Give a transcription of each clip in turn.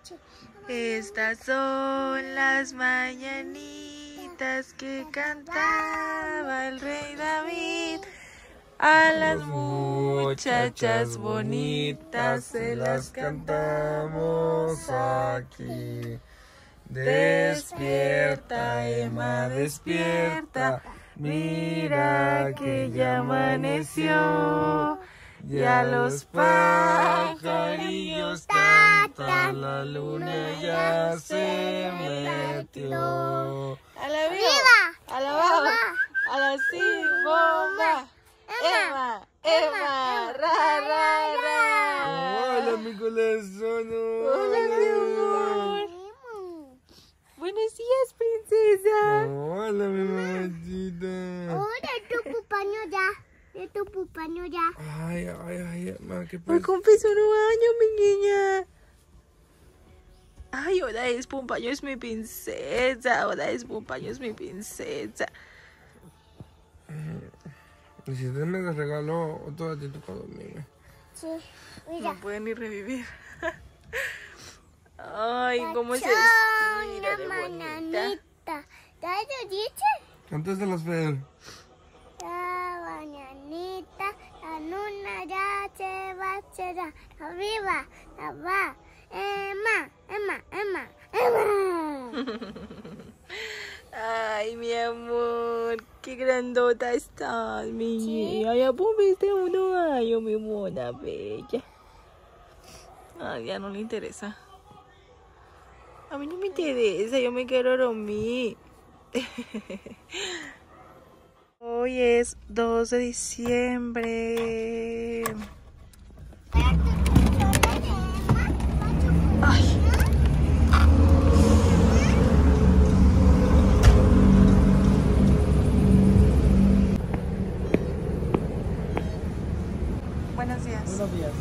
Estas son las mañanitas que cantaba el rey David. A las muchachas bonitas se las cantamos aquí. Despierta, Emma, despierta. Mira que ya amaneció. Ya los pajarillos cantan, la luna ya se metió. A la viva, a la baba, a la sí, bomba. Emma, Emma, ra, ra, ra. Hola, mi corazón. Hola, mi amor. Buenos días, princesa. Hola, mi mamacita. Hola, tu cumpleaños ya. De tu cumpleaños ya. Ay, Emma, ¿qué Hoy pasa? cumple un nuevo año, mi niña. Ay, ahora es cumpleaños mi princesa. Ahora es cumpleaños mi princesa. Y si usted me regaló otro ratito para dormir. Sí, mira. No pueden ni revivir. Ay, cómo se Una estira de bonita. mañanita. ¿Ya lo dice? Antes de las Fer. La mañanita, la luna ya se va, arriba, la va. Emma, Emma, Emma, Emma. Ay, mi amor, qué grandota estás, mi niña. Ya cumpliste un nuevo año, mi mona bella. Ay, ya no le interesa. A mí no me interesa, yo me quiero dormir. Hoy es 2 de diciembre. Ay. Buenos días. Buenos días.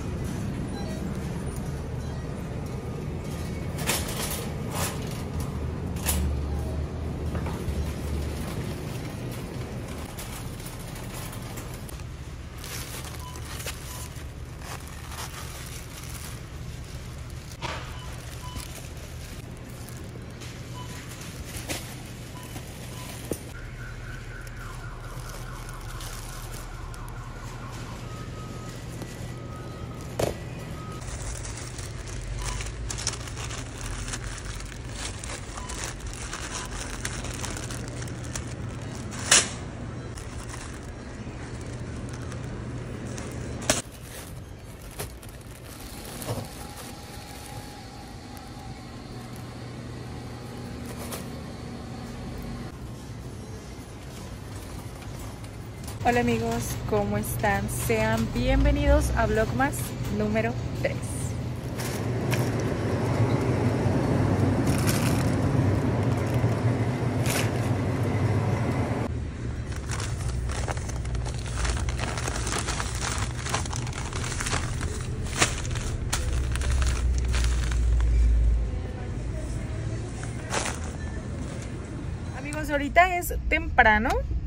Hola amigos, ¿cómo están? Sean bienvenidos a Vlogmas número 3. Amigos, ahorita es temprano.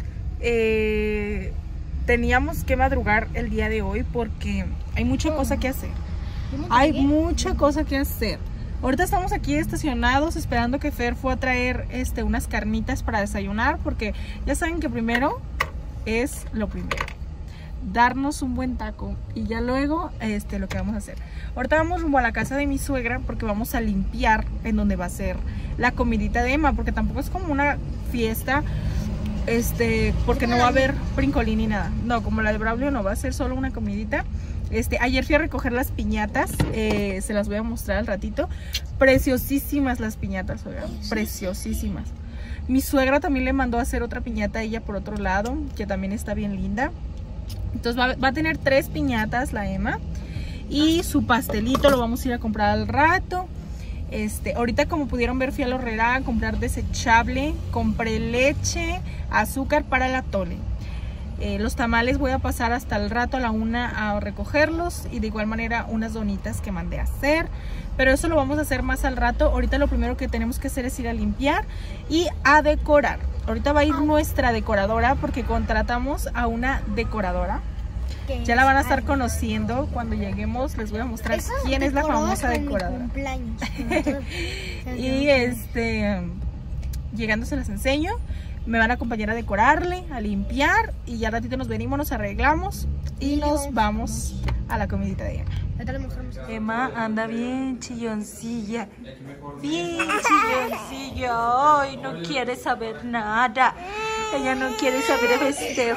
Teníamos que madrugar el día de hoy porque hay mucha cosa que hacer. Hay mucha cosa que hacer. Ahorita estamos aquí estacionados esperando que Fer fue a traer unas carnitas para desayunar, porque ya saben que primero es lo primero, darnos un buen taco y ya luego lo que vamos a hacer. Ahorita vamos rumbo a la casa de mi suegra porque vamos a limpiar en donde va a ser la comidita de Emma, porque tampoco es como una fiesta. Porque no va a haber brincolín ni nada. No, como la de Braulio no, va a ser solo una comidita. Ayer fui a recoger las piñatas, se las voy a mostrar al ratito. Preciosísimas las piñatas, oigan, preciosísimas. Mi suegra también le mandó a hacer otra piñata a ella por otro lado, que también está bien linda. Entonces va a tener 3 piñatas la Emma. Y su pastelito lo vamos a ir a comprar al rato. Ahorita, como pudieron ver, fui a la horrera a comprar desechable. Compré leche, azúcar para el atole. Los tamales voy a pasar hasta el rato a la 1 a recogerlos. Y de igual manera unas donitas que mandé a hacer. Pero eso lo vamos a hacer más al rato. Ahorita lo primero que tenemos que hacer es ir a limpiar y a decorar. Ahorita va a ir nuestra decoradora porque contratamos a una decoradora. Ya la van a estar conociendo cuando lleguemos. Les voy a mostrar quién es la famosa decoradora. Y llegando se las enseño. Me van a acompañar a decorarle, a limpiar. Y ya ratito nos venimos, nos arreglamos y nos vamos a la comidita de Emma. Emma anda bien chilloncilla. Bien chilloncilla. Ay, no quiere saber nada. Ella no quiere saber de festejos.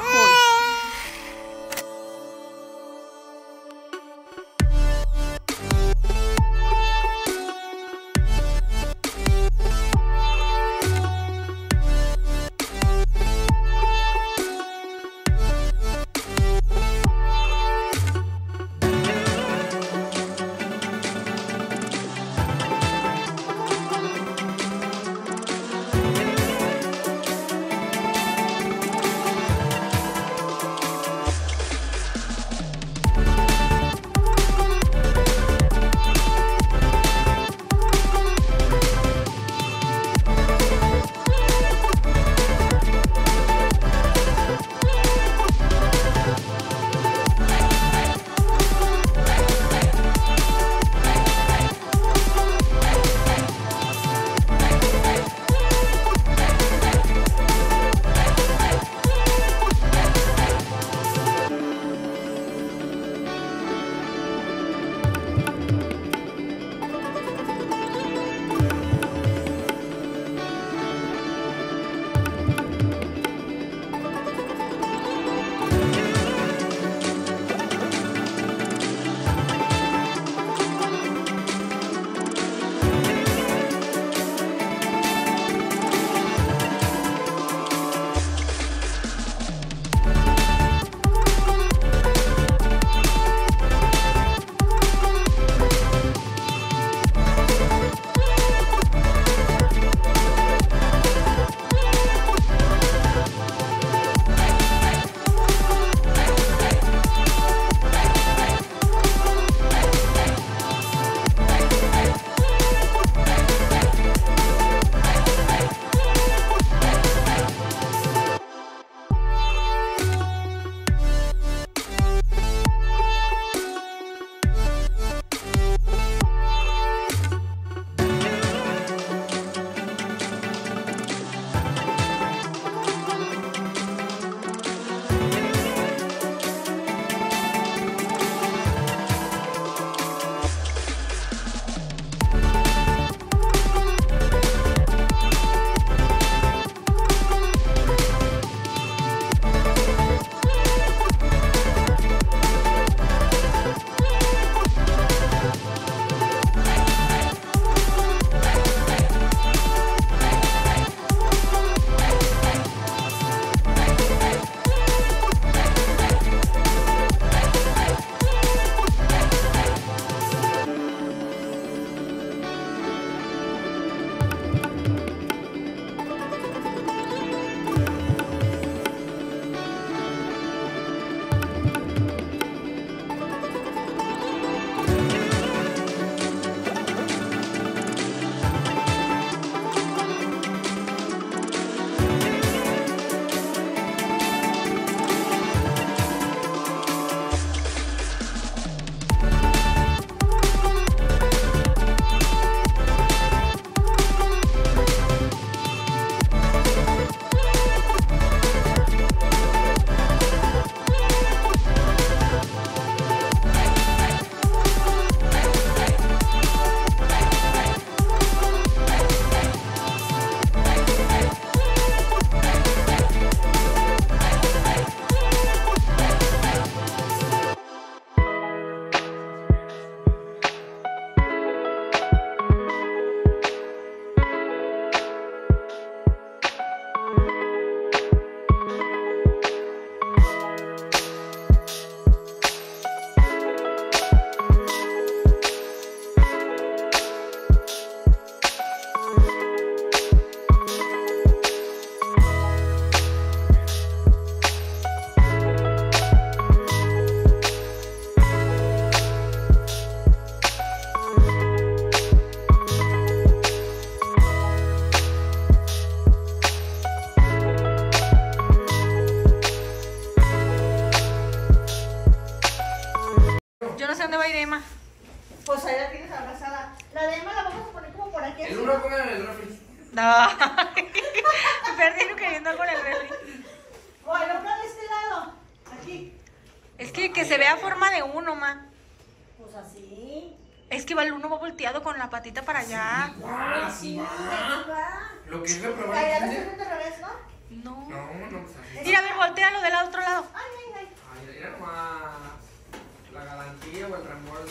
Pues ahí la tienes abrazada. La de Emma la vamos a poner como por aquí. El uno pongan en el refri. No. Perdí queriendo con el refri. O el otro de este lado. Aquí. Es que se vea forma de uno, ma. Pues así. Es que el uno va volteado con la patita para allá. Igual, así. Lo que es reprobar. Ya lo estoy viendo al revés, ¿no? No. No, pues así. Mira, a ver, voltealo del otro lado. Ay. Ay, mira nomás. La galantía o el reembolso.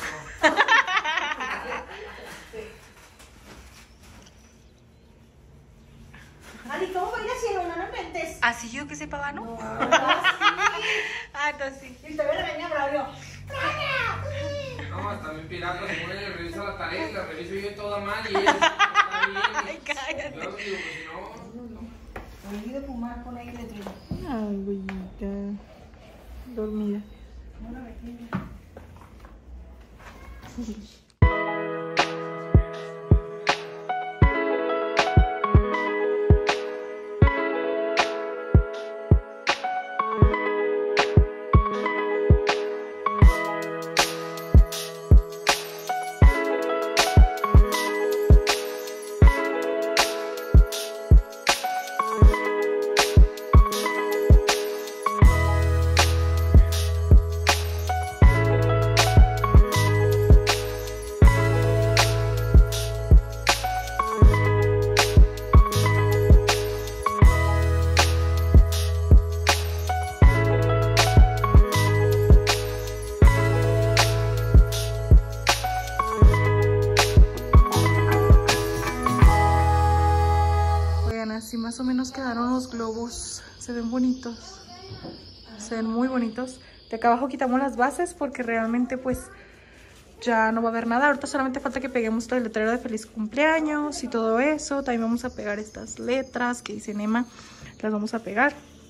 Ari, ¿cómo va a ir al cielo? No me inventes. Así yo que sepa, ¿no? No, Ah, entonces sí. y te voy a regañar, Braulio. No, hasta mi pirata se pone y revisa la tarea y la reviso yo toda mal y ella está bien. Ay, cállate. Yo digo, pues si no. Olvido fumar con aire de trigo. Ay, güeyita. Dormida. Así más o menos quedaron los globos. Se ven bonitos. Se ven muy bonitos. De acá abajo quitamos las bases porque realmente pues ya no va a haber nada. Ahorita solamente falta que peguemos todo el letrero de feliz cumpleaños y todo eso. También vamos a pegar estas letras que dicen Emma. Las vamos a pegar.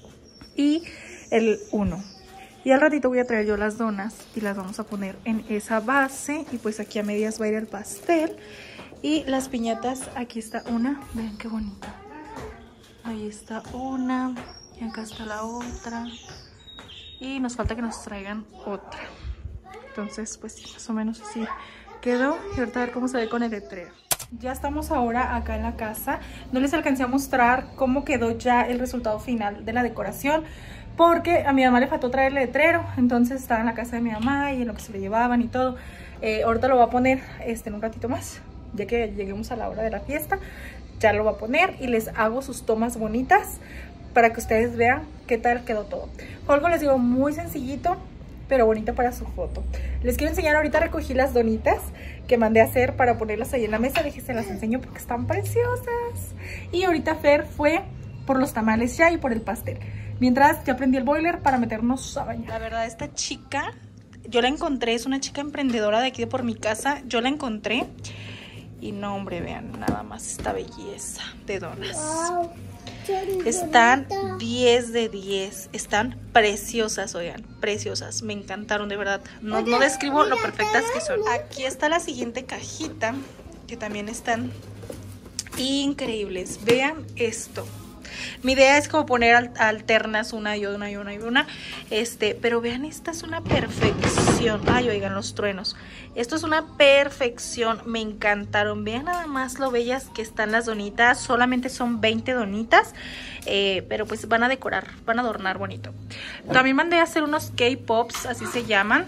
Y el 1. Y al ratito voy a traer yo las donas y las vamos a poner en esa base. Y pues aquí a medias va a ir el pastel. Y las piñatas, aquí está una. Vean qué bonita. Ahí está una. Y acá está la otra. Y nos falta que nos traigan otra. Entonces, pues más o menos así quedó. Y ahorita a ver cómo se ve con el letrero. Ya estamos ahora acá en la casa. No les alcancé a mostrar cómo quedó ya el resultado final de la decoración, porque a mi mamá le faltó traer el letrero. Entonces estaba en la casa de mi mamá y en lo que se le llevaban y todo. Ahorita lo voy a poner en un ratito más, ya que lleguemos a la hora de la fiesta. Ya lo voy a poner y les hago sus tomas bonitas para que ustedes vean qué tal quedó todo. Fue algo, les digo, muy sencillito, pero bonito para su foto. Les quiero enseñar, ahorita recogí las donitas que mandé a hacer para ponerlas ahí en la mesa. Dije, se las enseño porque están preciosas. Y ahorita Fer fue por los tamales ya y por el pastel. Mientras ya prendí el boiler para meternos a bañar. La verdad, esta chica, yo la encontré, es una chica emprendedora de aquí de por mi casa. Yo la encontré y no, hombre, vean nada más esta belleza de donas. Wow. Están 10 de 10, están preciosas, oigan, preciosas, me encantaron de verdad, no describo lo perfectas que son. Aquí está la siguiente cajita, que también están increíbles, vean esto. Mi idea es como poner alternas una y una y una y una, pero vean, esta es una perfección. Ay, oigan los truenos. Esto es una perfección, me encantaron. Vean nada más lo bellas que están las donitas. Solamente son 20 donitas, pero pues van a decorar, van a adornar bonito. También mandé a hacer unos K-Pops, así se llaman.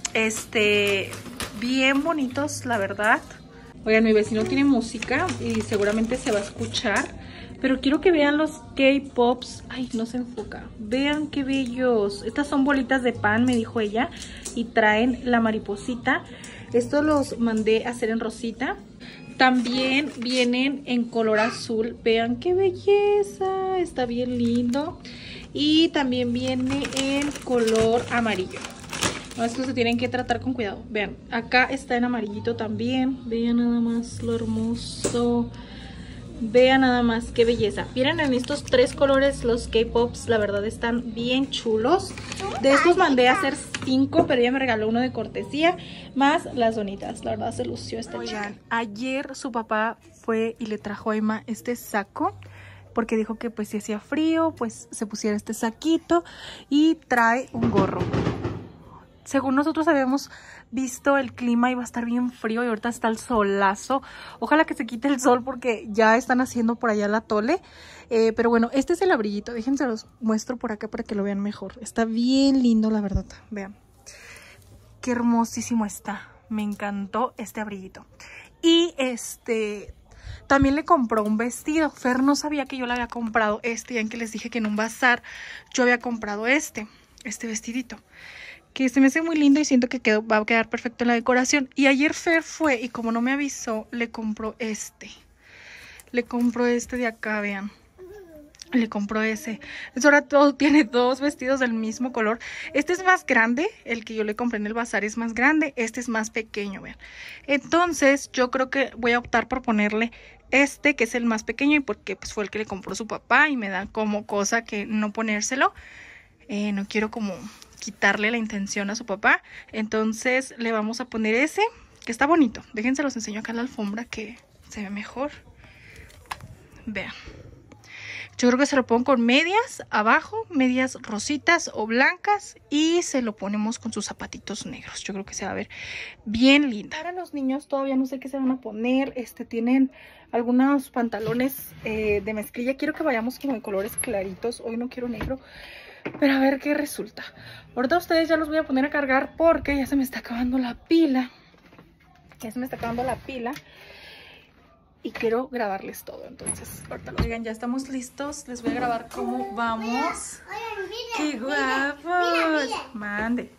Bien bonitos, la verdad. Oigan, mi vecino tiene música y seguramente se va a escuchar, pero quiero que vean los K-Pops. Ay, no se enfoca. Vean qué bellos. Estas son bolitas de pan, me dijo ella, y traen la mariposita. Estos los mandé a hacer en rosita. También vienen en color azul. Vean qué belleza. Está bien lindo. Y también viene en color amarillo. No, estos se tienen que tratar con cuidado. Vean, acá está en amarillito también. Vean nada más lo hermoso. Vean nada más qué belleza. Miren, en estos 3 colores los K-Pops, la verdad están bien chulos. De estos mandé a hacer 5, pero ella me regaló uno de cortesía, más las donitas. La verdad se lució esta chica. Ayer su papá fue y le trajo a Emma este saco, porque dijo que pues si hacía frío, pues se pusiera este saquito, y trae un gorro. según nosotros habíamos visto el clima iba a estar bien frío y ahorita está el solazo. Ojalá que se quite el sol porque ya están haciendo por allá la tole. Pero bueno, este es el abriguito. Déjense los muestro por acá para que lo vean mejor. Está bien lindo, la verdad. Vean. Qué hermosísimo está. Me encantó este abriguito. Y también le compró un vestido. Fer no sabía que yo le había comprado ya que les dije que en un bazar yo había comprado este vestidito. Que se me hace muy lindo y siento que va a quedar perfecto en la decoración. Y ayer Fer fue y como no me avisó, le compró Le compró de acá, vean. Le compró ese. Ahora tiene 2 vestidos del mismo color. Este es más grande. El que yo le compré en el bazar es más grande. Este es más pequeño, vean. Entonces yo creo que voy a optar por ponerle que es el más pequeño. Y porque pues, fue el que le compró su papá. Y me da como cosa que no ponérselo. No quiero como quitarle la intención a su papá. Entonces le vamos a poner ese. Que está bonito. Déjense los enseño acá en la alfombra que se ve mejor. Vean. Yo creo que se lo pongo con medias abajo, medias rositas o blancas y se lo ponemos con sus zapatitos negros. Yo creo que se va a ver bien linda. Para los niños todavía no sé qué se van a poner. Tienen algunos pantalones de mezclilla. Quiero que vayamos como de colores claritos. Hoy no quiero negro, pero a ver qué resulta. Ahorita ustedes ya los voy a poner a cargar porque ya se me está acabando la pila. Y quiero grabarles todo, entonces ahorita lo digan, ya estamos listos. Les voy a grabar cómo vamos. ¡Qué guapos! Mande.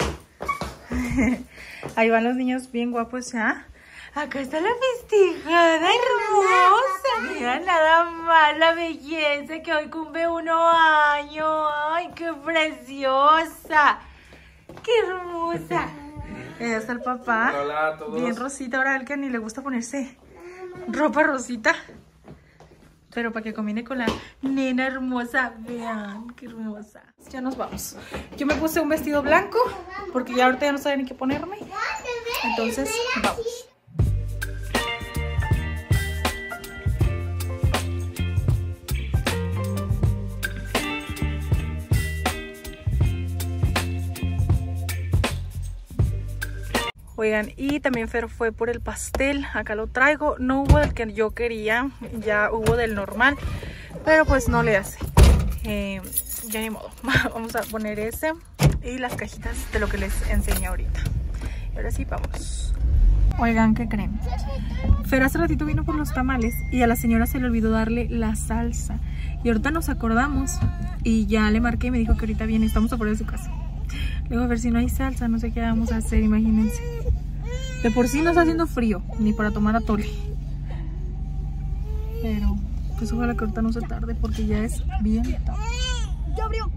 Ahí van los niños bien guapos ya. Acá está la festejada hermosa. Mira nada más la belleza que hoy cumple 1 año. ¡Ay, qué preciosa! ¡Qué hermosa! Ahí está el papá. Hola a todos. Bien rosita, ahora a él que ni le gusta ponerse ropa rosita, pero para que combine con la nena hermosa. Vean qué hermosa. Ya nos vamos. Yo me puse un vestido blanco porque ya ahorita ya no sabía ni qué ponerme. Entonces vamos. Oigan, y también Fer fue por el pastel. Acá lo traigo. No hubo del que yo quería, ya hubo del normal, pero pues no le hace. Ya ni modo. Vamos a poner ese y las cajitas de lo que les enseñé ahorita. Y ahora sí, vamos. Oigan, ¿qué creen? Fer hace ratito vino por los tamales y a la señora se le olvidó darle la salsa. Y ahorita nos acordamos y ya le marqué y me dijo que ahorita viene. Estamos afuera de su casa. Luego a ver si no hay salsa, no sé qué vamos a hacer, imagínense. De por sí no está haciendo frío, ni para tomar atole. Pero, pues ojalá que ahorita no se tarde porque ya es bien tarde. ¡Ya abrió!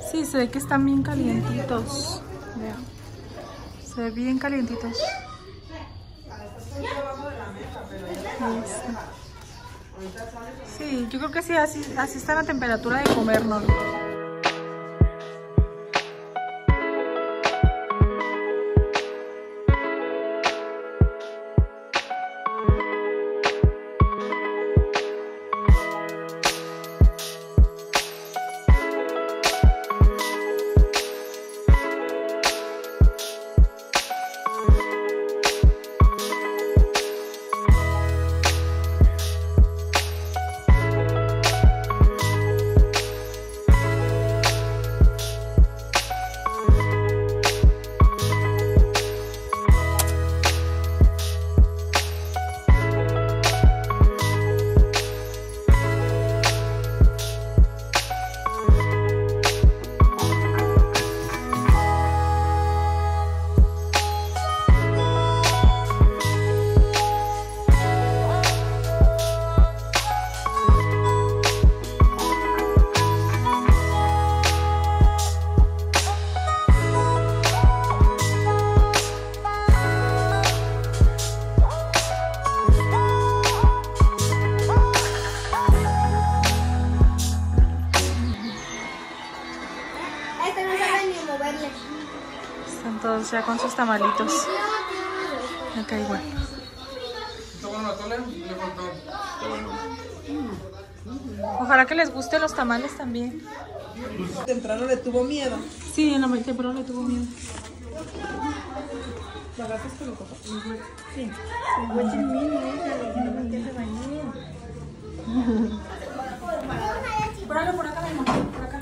Sí, se ve que están bien calientitos. Vean. Se ve bien calientitos. Sí, yo creo que sí, así está la temperatura de comernos. Están todos ya con sus tamalitos. Acá igual. ¿Está bueno el atole? Le faltó. Ojalá que les guste los tamales también. Temprano le tuvo miedo. Sí, en la mañana temprano le tuvo miedo. ¿Lo agarras con el copa? Sí. Páralo por acá, mi amor, por acá.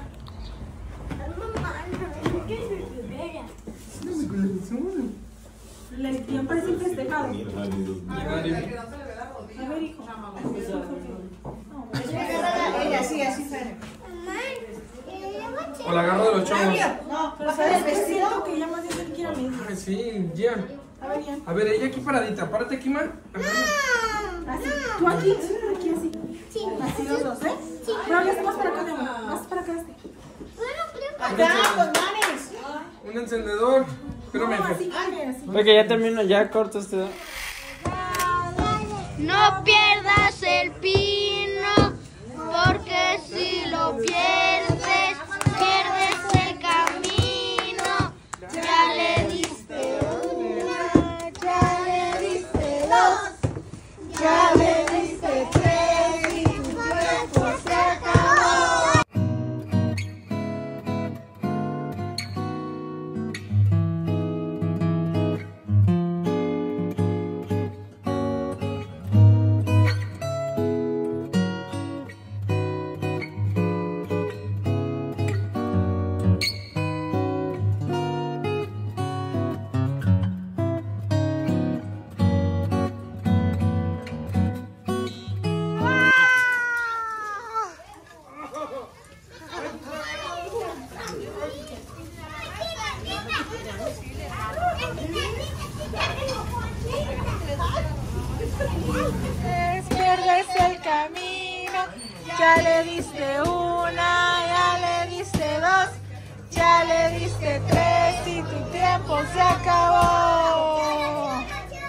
Le tiempo parece un festejado. A ver, hijo. Así, Fer. O la agarro de los chongos. No, pero ¿sabes qué siento? Que ella más bien se quiere a mí. Ay, sí, Gian. A ver, Gian. A ver, ella aquí paradita. Párate aquí, ma. Así. Tú aquí, aquí así. Sí. Así los dos, ¿eh? Sí. Pero ya más para acá, mi amor. Más para acá. Acá, con manes. Un encendedor. Espérame. Así, así. Porque ya termino, ya corto este. No pierdas el pino, porque si lo pierdes, pierdes el camino. Ya le diste una, ya le diste dos, ya le diste tres y tu tiempo se acabó. Pierdes el camino, ya le diste una, ya le diste dos, ya le diste tres y tu tiempo se acabó.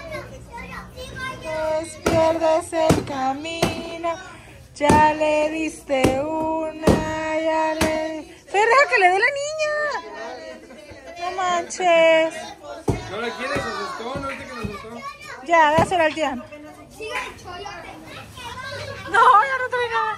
Pierdes el camino, ya le diste una, ya le... Fer, deja que le dé la niña. No manches. ¿No la quieres? ¿Se asustó? ¿No viste que me asustó? Ya, dásela al Gian. No, ya no trae nada.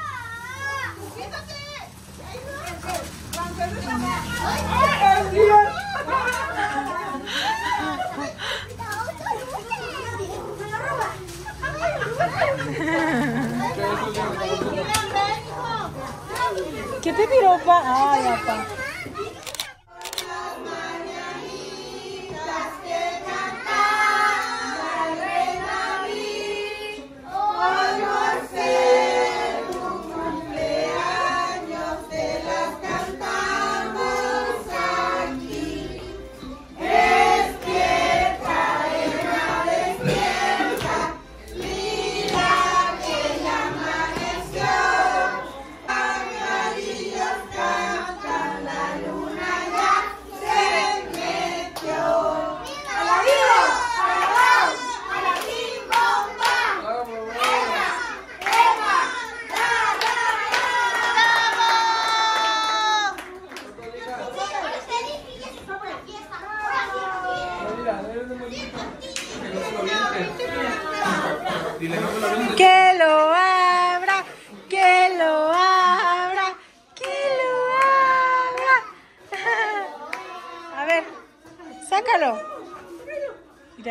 ¿Qué te tiró, pa? Ay, papá.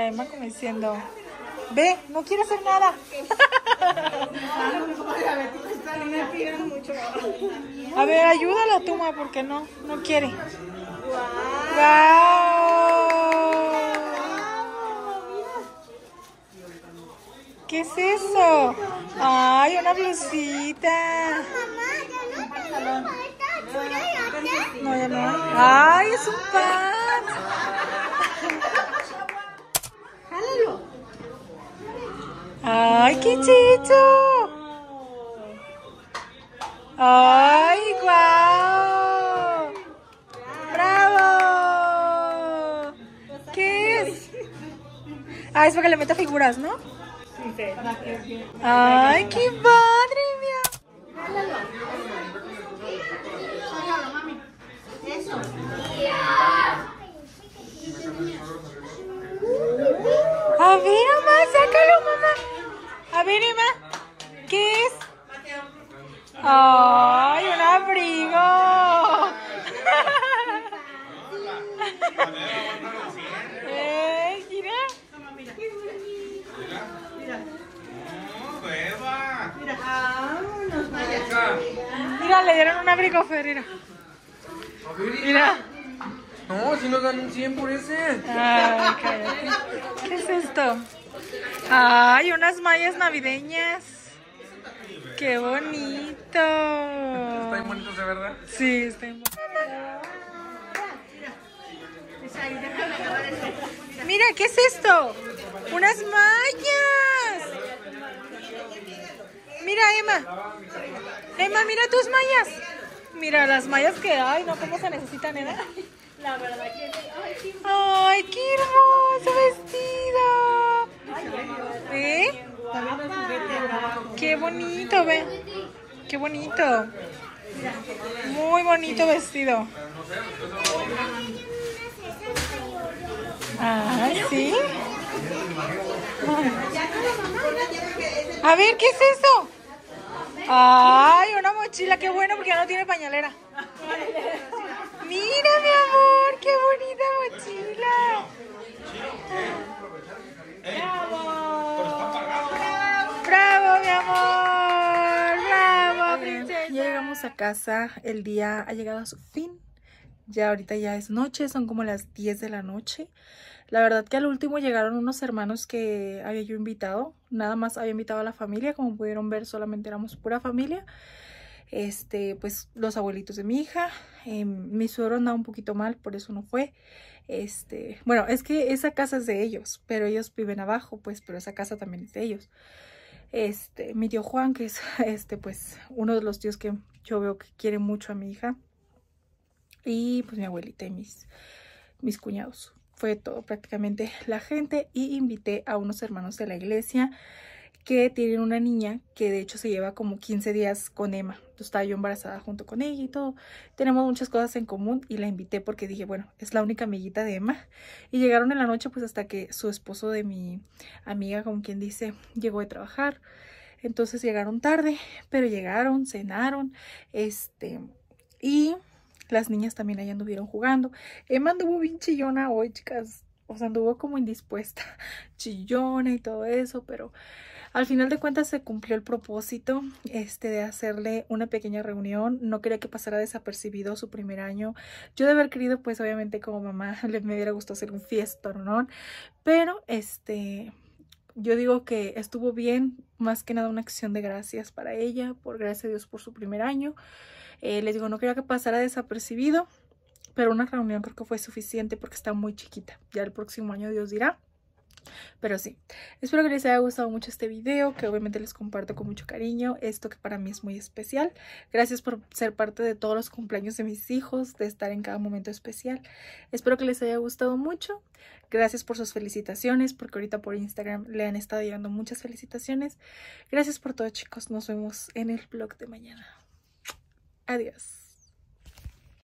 Emma como diciendo, ve, no quiero hacer nada. A ver, ayúdala tú, Ma, porque no quiere. ¡Wow! ¿Qué es eso? ¡Ay, una blusita! No, ya no hay. ¡Ay, es un pan! ¡Ay, qué chicho! ¡Ay, guau! ¡Bravo! ¿Qué es? Ah, es para que le meta figuras, ¿no? ¡Ay, qué padre, mía! A ver, mamá, sácalo, mamá. A ver, Emma, ¿qué es? ¡Ay, un abrigo! Mira. Mira, le dieron un abrigo, Fer, mira. No, si nos dan un 100 por ese. Ay, cállate. ¿Qué es esto? Ay, unas mallas navideñas. ¡Qué bonito! Está bien bonito, ¿de verdad? Sí, está bien bonito. Mira, ¿qué es esto? ¡Unas mallas! Mira, Emma. Emma, mira tus mallas. Mira las mallas que hay, ¿no? ¿Cómo se necesitan, Emma? La verdad que sí. ¡Ay, qué hermoso vestido! ¿Ve? ¡Qué bonito, ve! ¡Qué bonito! Muy bonito vestido. ¡Ay, sí! A ver, ¿qué es eso? ¡Ay, una mochila! ¡Qué bueno porque ya no tiene pañalera! ¡Mira, mi amor! ¡Qué bonita mochila! ¡Bravo! ¡Bravo, mi amor! ¡Bravo, princesa! Ya llegamos a casa. El día ha llegado a su fin. Ya ahorita ya es noche. Son como las 10 de la noche. La verdad que al último llegaron unos hermanos que había yo invitado. Nada más había invitado a la familia. Como pudieron ver, solamente éramos pura familia. Pues los abuelitos de mi hija. Mi suegro andaba un poquito mal, por eso no fue. Bueno, es que esa casa es de ellos, pero ellos viven abajo, pues, pero esa casa también es de ellos. Mi tío Juan, que es pues uno de los tíos que yo veo que quiere mucho a mi hija. Y pues mi abuelita y mis cuñados. Fue todo prácticamente la gente. Y invité a unos hermanos de la iglesia que tienen una niña que de hecho se lleva como 15 días con Emma. Entonces estaba yo embarazada junto con ella y todo. Tenemos muchas cosas en común y la invité porque dije, bueno, es la única amiguita de Emma. Y llegaron en la noche pues hasta que su esposo de mi amiga, como quien dice, llegó de trabajar. Entonces llegaron tarde, pero llegaron, cenaron, y las niñas también ahí anduvieron jugando. Emma anduvo bien chillona hoy, chicas. O sea, anduvo como indispuesta, chillona y todo eso, pero al final de cuentas se cumplió el propósito de hacerle una pequeña reunión. No quería que pasara desapercibido su primer año. Yo de haber querido, pues obviamente como mamá me hubiera gustado hacer un fiestón, ¿no? Pero yo digo que estuvo bien, más que nada una acción de gracias para ella, por gracias a Dios por su primer año. Les digo, no quería que pasara desapercibido, pero una reunión creo que fue suficiente porque está muy chiquita. Ya el próximo año Dios dirá. Pero sí, espero que les haya gustado mucho este video, que obviamente les comparto con mucho cariño, esto que para mí es muy especial. Gracias por ser parte de todos los cumpleaños de mis hijos, de estar en cada momento especial. Espero que les haya gustado mucho. Gracias por sus felicitaciones, porque ahorita por Instagram le han estado llegando muchas felicitaciones. Gracias por todo, chicos. Nos vemos en el vlog de mañana. Adiós.